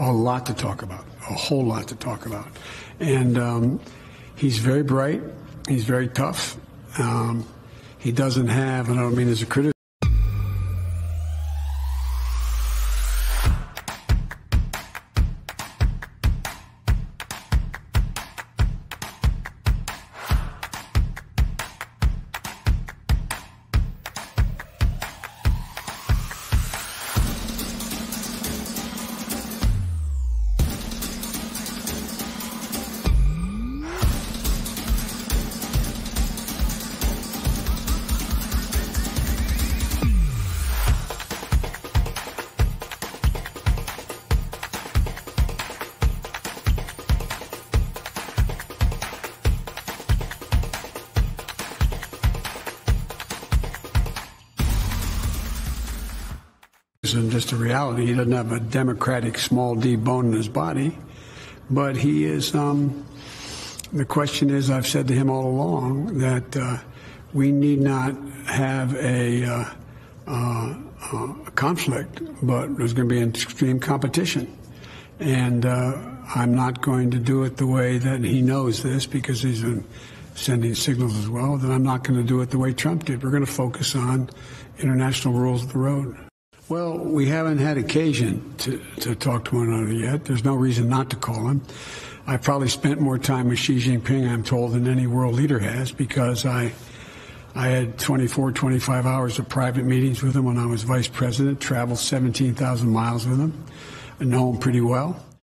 a lot to talk about, a whole lot to talk about. And he's very bright. He's very tough. He doesn't have, and I don't mean as a critic, and just a reality. He doesn't have a democratic small d bone in his body, but he is. The question is, I've said to him all along that we need not have a conflict, but there's going to be an extreme competition, and I'm not going to do it the way that he knows this, because he's been sending signals as well. That I'm not going to do it the way Trump did. We're going to focus on international rules of the road. Well, we haven't had occasion to talk to one another yet. There's no reason not to call him. I probably spent more time with Xi Jinping, I'm told, than any world leader has, because I had 24, 25 hours of private meetings with him when I was vice president, traveled 17,000 miles with him, I know him pretty well.